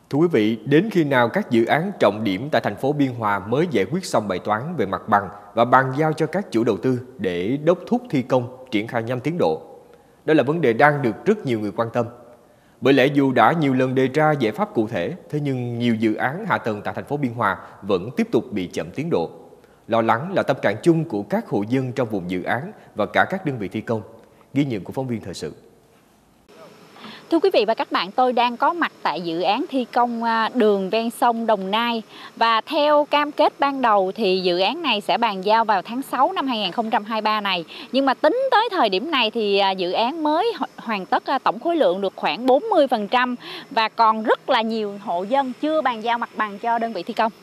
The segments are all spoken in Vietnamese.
Thưa quý vị, đến khi nào các dự án trọng điểm tại thành phố Biên Hòa mới giải quyết xong bài toán về mặt bằng và bàn giao cho các chủ đầu tư để đốc thúc thi công, triển khai nhanh tiến độ? Đó là vấn đề đang được rất nhiều người quan tâm. Bởi lẽ dù đã nhiều lần đề ra giải pháp cụ thể, thế nhưng nhiều dự án hạ tầng tại thành phố Biên Hòa vẫn tiếp tục bị chậm tiến độ. Lo lắng là tâm trạng chung của các hộ dân trong vùng dự án và cả các đơn vị thi công. Ghi nhận của phóng viên thời sự. Thưa quý vị và các bạn, tôi đang có mặt tại dự án thi công đường ven sông Đồng Nai. Và theo cam kết ban đầu thì dự án này sẽ bàn giao vào tháng 6 năm 2023 này. Nhưng mà tính tới thời điểm này thì dự án mới hoàn tất tổng khối lượng được khoảng 40% và còn rất là nhiều hộ dân chưa bàn giao mặt bằng cho đơn vị thi công.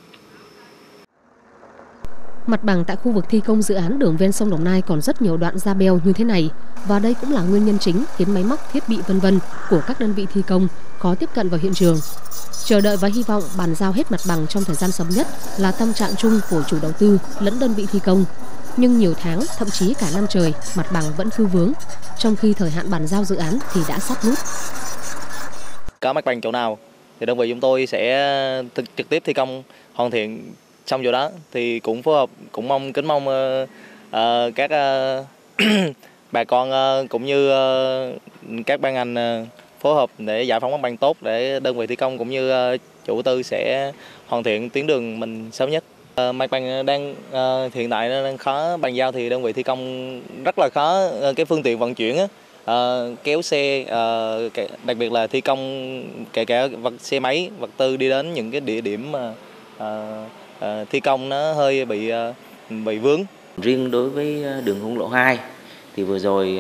Mặt bằng tại khu vực thi công dự án đường ven sông Đồng Nai còn rất nhiều đoạn ra beo như thế này. Và đây cũng là nguyên nhân chính khiến máy móc, thiết bị v.v. của các đơn vị thi công khó tiếp cận vào hiện trường. Chờ đợi và hy vọng bàn giao hết mặt bằng trong thời gian sớm nhất là tâm trạng chung của chủ đầu tư lẫn đơn vị thi công. Nhưng nhiều tháng, thậm chí cả năm trời, mặt bằng vẫn cứ vướng, trong khi thời hạn bàn giao dự án thì đã sát nút. Có mặt bằng chỗ nào thì đơn vị chúng tôi sẽ trực tiếp thi công hoàn thiện xong chỗ đó, thì cũng phối hợp, cũng kính mong các bà con cũng như các ban ngành phối hợp để giải phóng mặt bằng tốt để đơn vị thi công cũng như chủ tư sẽ hoàn thiện tuyến đường mình sớm nhất. Mặt bằng đang hiện tại đang khó bàn giao thì đơn vị thi công rất là khó cái phương tiện vận chuyển kéo xe, đặc biệt là thi công kể cả xe máy, vật tư đi đến những cái địa điểm mà thi công nó hơi bị vướng. Riêng đối với đường Hung Lộ 2 thì vừa rồi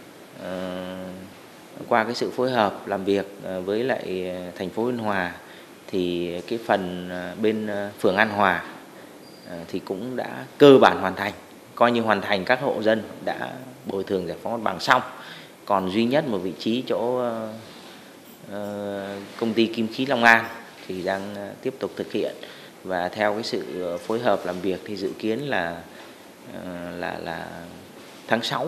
qua cái sự phối hợp làm việc với lại thành phố Biên Hòa thì cái phần bên phường An Hòa thì cũng đã cơ bản hoàn thành, coi như hoàn thành, các hộ dân đã bồi thường giải phóng mặt bằng xong. Còn duy nhất một vị trí chỗ công ty Kim Khí Long An thì đang tiếp tục thực hiện, và theo cái sự phối hợp làm việc thì dự kiến là tháng 6.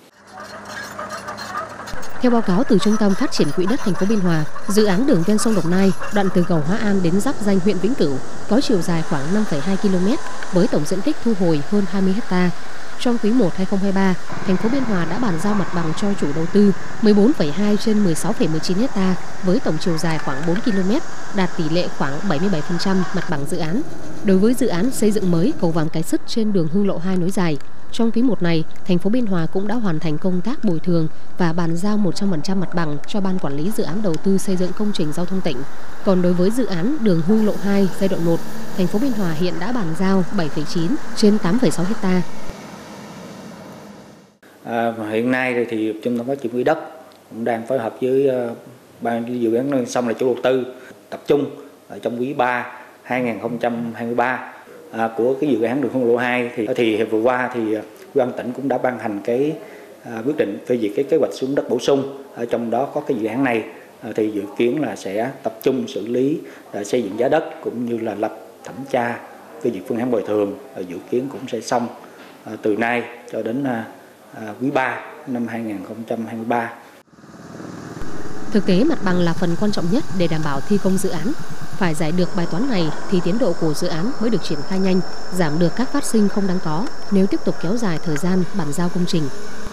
Theo báo cáo từ Trung tâm Phát triển Quỹ đất thành phố Biên Hòa, dự án đường ven sông Đồng Nai, đoạn từ cầu Hóa An đến giáp ranh huyện Vĩnh Cửu, có chiều dài khoảng 5,2 km với tổng diện tích thu hồi hơn 20 ha. Trong quý 1 2023, thành phố Biên Hòa đã bàn giao mặt bằng cho chủ đầu tư 14,2 trên 16,19 ha với tổng chiều dài khoảng 4 km, đạt tỷ lệ khoảng 77% mặt bằng dự án. Đối với dự án xây dựng mới cầu Vàm Cái Sứt trên đường Hưng Lộ 2 nối dài, trong quý 1 này, thành phố Biên Hòa cũng đã hoàn thành công tác bồi thường và bàn giao 100% mặt bằng cho Ban Quản lý Dự án Đầu tư xây dựng công trình giao thông tỉnh. Còn đối với dự án đường Hưng Lộ 2 giai đoạn 1, thành phố Biên Hòa hiện đã bàn giao 7,9 trên 8,6 ha. Hiện nay thì Trung tâm Phát triển Quỹ đất cũng đang phối hợp với Ban dự án xong là chủ đầu tư tập trung ở trong quý 3 2023 của cái dự án đường Hưng Lộ 2 thì vừa qua thì Ủy ban tỉnh cũng đã ban hành cái quyết định phê duyệt cái kế hoạch sử dụng đất bổ sung, ở trong đó có cái dự án này thì dự kiến là sẽ tập trung xử lý xây dựng giá đất cũng như là lập thẩm tra phê duyệt phương án bồi thường, dự kiến cũng sẽ xong từ nay cho đến quý 3 năm 2023. Thực tế, mặt bằng là phần quan trọng nhất để đảm bảo thi công dự án. Phải giải được bài toán này thì tiến độ của dự án mới được triển khai nhanh, giảm được các phát sinh không đáng có nếu tiếp tục kéo dài thời gian bàn giao công trình.